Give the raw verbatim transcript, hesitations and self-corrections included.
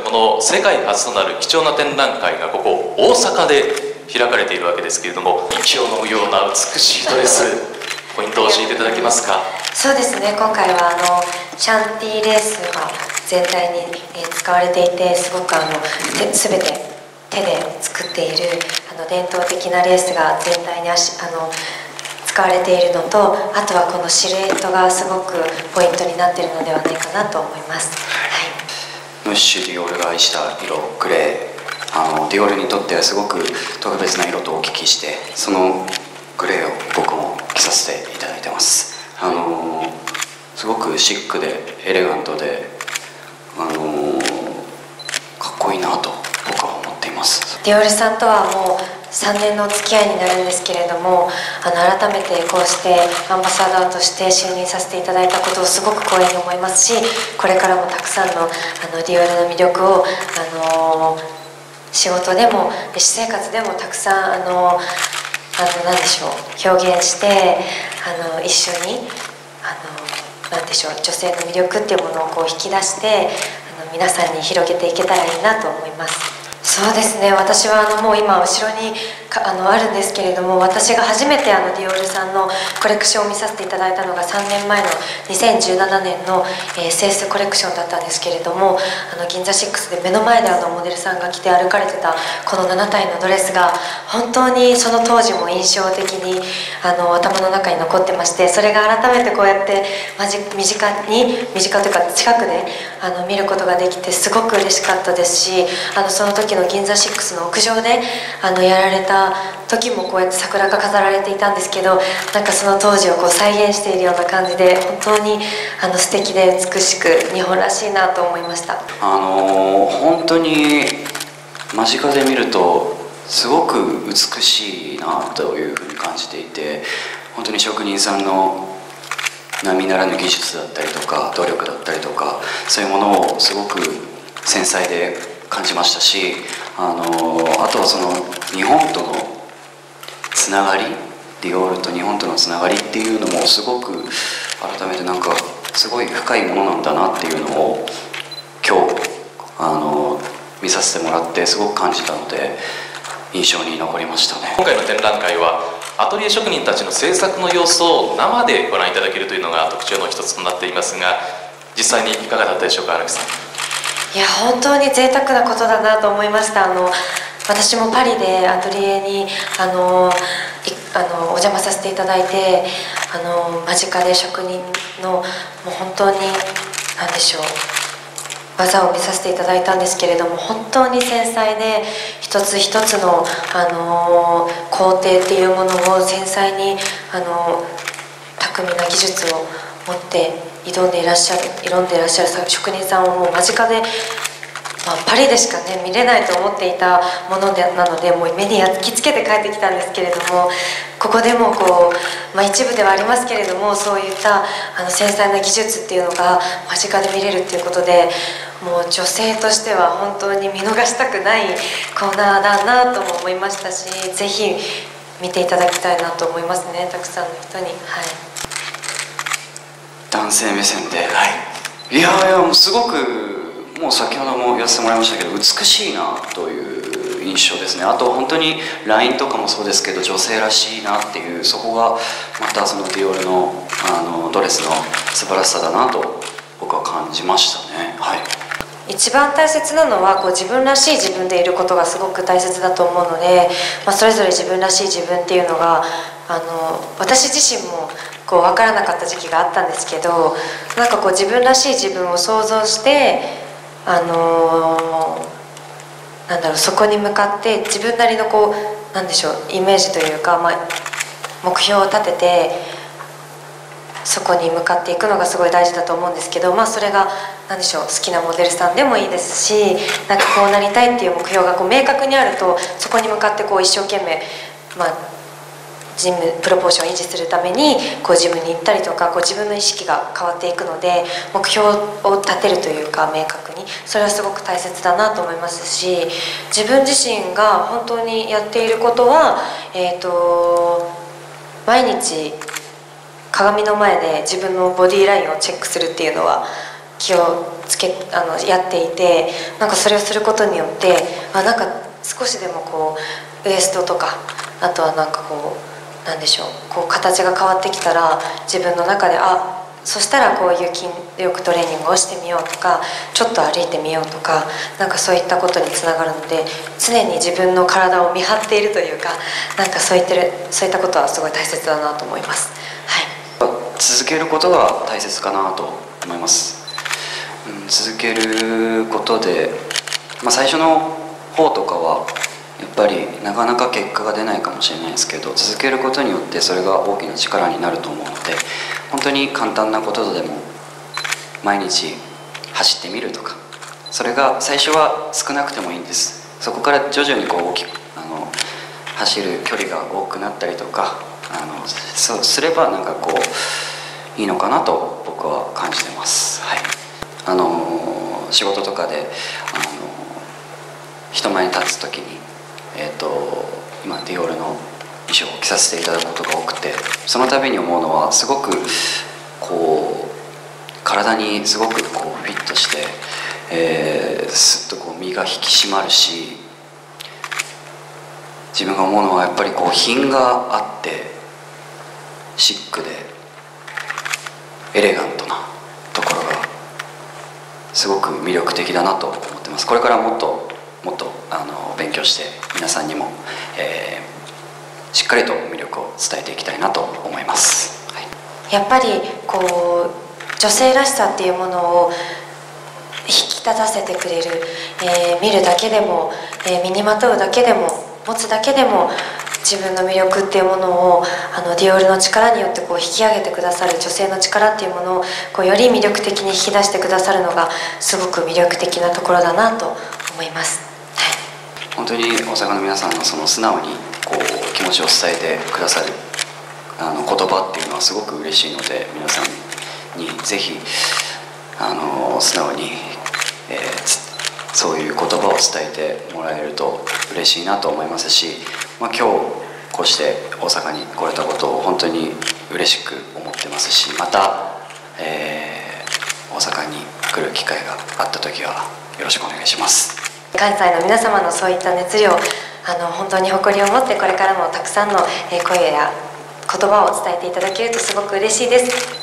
この世界初となる貴重な展覧会がここ大阪で開かれているわけですけれども、息を飲むような美しいドレス、ポイントを教えていただけますか？ そうですね、今回はあのシャンティーレースが全体に、えー、使われていて、すごくあの全て手で作っているあの伝統的なレースが全体にあしあの使われているのと、あとはこのシルエットがすごくポイントになっているのではないかなと思います。はい、 ムッシュ・ディオールが愛した色、グレー、あのディオールにとってはすごく特別な色とお聞きして、そのグレーを僕も着させていただいてます。あのすごくシックでエレガントで、あのかっこいいなと僕は思っています。 ディオールさんとはもうさんねんのお付き合いになるんですけれども、あの改めてこうしてアンバサダーとして就任させていただいたことをすごく光栄に思いますし、これからもたくさんのあのディオールの魅力をあの仕事でも私生活でもたくさんあのあの何でしょう表現して、あの一緒にあの何でしょう女性の魅力っていうものをこう引き出してあの皆さんに広げていけたらいいなと思います。そうですね、私はあのもう今後ろにかあのあるんですけれども、私が初めてあのディオールさんのコレクションを見させていただいたのがさんねんまえのにせんじゅうななねんの、えー、セースコレクションだったんですけれども、あの銀座シックスで目の前であのモデルさんが着て歩かれてたこのななたいのドレスが本当にその当時も印象的にあの頭の中に残ってまして、それが改めてこうやって身近に身近というか近くであの見ることができてすごく嬉しかったですし、あのその時の銀座シックスの屋上であのやられた時もこうやって桜が飾られていたんですけど、なんかその当時をこう再現しているような感じで、本当にあの素敵で美しく日本らしいなと思いました。 あの本当に間近で見るとすごく美しいなというふうに感じていて、本当に職人さんの並ならぬ技術だったりとか努力だったりとか、そういうものをすごく繊細で感じましたし、あのあとはその日本とのつながり、ディオールと日本とのつながりっていうのもすごく改めてなんかすごい深いものなんだなっていうのを今日あの見させてもらってすごく感じたので印象に残りましたね。 今回の展覧会はアトリエ職人たちの制作の様子を生でご覧いただけるというのが特徴の一つとなっていますが、実際にいかがだったでしょうか、荒木さん。 いや本当に贅沢なことだなと思いました。あの私もパリでアトリエにあのあのお邪魔させていただいて、あの間近で職人のもう本当に何でしょう技を見させていただいたんですけれども、本当に繊細で一つ一つの、あの工程っていうものを繊細に、あの巧みな技術を持って挑んでいらっしゃる挑んでいらっしゃる職人さんをもう間近で、まあ、パリでしかね見れないと思っていたものでなので、もう目に焼き付けて帰ってきたんですけれども、ここでもこう、まあ、一部ではありますけれども、そういったあの繊細な技術っていうのが間近で見れるっていうことで、もう女性としては本当に見逃したくないコーナーだなとも思いましたし、ぜひ見ていただきたいなと思いますね、たくさんの人に。はい、 男性目線で、はい、いやいやもうすごくもう先ほども言わせてもらいましたけど美しいなという印象ですね。あと本当にラインとかもそうですけど女性らしいなっていう、そこがまたそのディオールの、あのドレスの素晴らしさだなと僕は感じましたね。はい、 一番大切なのはこう自分らしい自分でいることがすごく大切だと思うので、まあ、それぞれ自分らしい自分っていうのがあの私自身もこう分からなかった時期があったんですけど、なんかこう自分らしい自分を想像してあのー、なんだろうそこに向かって自分なりのこうなんでしょうイメージというか、まあ、目標を立ててそこに向かっていくのがすごい大事だと思うんですけど、まあ、それが何でしょう好きなモデルさんでもいいですし、なんかこうなりたいっていう目標がこう明確にあると、そこに向かってこう一生懸命、まあ、ジムプロポーションを維持するためにこうジムに行ったりとか、こう自分の意識が変わっていくので、目標を立てるというか明確に、それはすごく大切だなと思いますし、自分自身が本当にやっていることは、えーと毎日鏡の前で自分のボディラインをチェックするっていうのは気をつけあのやっていて、なんかそれをすることによってあなんか少しでもこうウエストとか、あとはなんかこうなんでしょう、こう形が変わってきたら自分の中であそしたらこういう筋力トレーニングをしてみようとか、ちょっと歩いてみようとか、なんかそういったことにつながるので、常に自分の体を見張っているというか、なんかそういってるそういったことはすごい大切だなと思います。はい、 続けることが大切かなと思います。うん、続けることで、まあ、最初の方とかはやっぱりなかなか結果が出ないかもしれないですけど、続けることによってそれが大きな力になると思うので、本当に簡単なことでも毎日走ってみるとか、それが最初は少なくてもいいんです。そこから徐々にこう大きくあの走る距離が多くなったりとか、あのそうすればなんかこういいのかなと僕は感じてます。はい、あの仕事とかであの人前に立つ時に、えー、と今ディオールの衣装を着させていただくことが多くて、その度に思うのはすごくこう体にすごくこうフィットして、えー、すっとこう身が引き締まるし、自分が思うのはやっぱりこう品があってシックでエレガントなところがすごく魅力的だなと思ってます。これからもっともっとあの勉強して皆さんにも、えーしっかりと魅力を伝えていきたいなと思います。はい、 やっぱりこう女性らしさっていうものを引き立たせてくれる、えー、見るだけでも、えー、身にまとうだけでも持つだけでも自分の魅力っていうものをあのディオールの力によってこう引き上げてくださる女性の力っていうものをこうより魅力的に引き出してくださるのがすごく魅力的なところだなと思います。はい、 本当に大阪の皆さんのその素直にこう気持ちを伝えてくださるあの言葉っていうのはすごく嬉しいので、皆さんにぜひあの素直に、えー、そういう言葉を伝えてもらえると嬉しいなと思いますし、まあ、今日こうして大阪に来れたことを本当に嬉しく思ってますし、また、えー、大阪に来る機会があった時はよろしくお願いします。 関西の皆様のそういった熱量、あの本当に誇りを持ってこれからもたくさんの声や言葉を伝えていただけるとすごく嬉しいです。